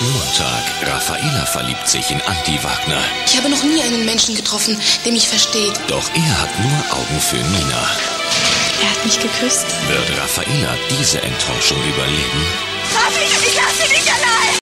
Montag. Raffaela verliebt sich in Andi Wagner. Ich habe noch nie einen Menschen getroffen, der mich versteht. Doch er hat nur Augen für Nina. Er hat mich geküsst. Wird Raffaela diese Enttäuschung überleben? Raffi, ich lasse dich nicht allein!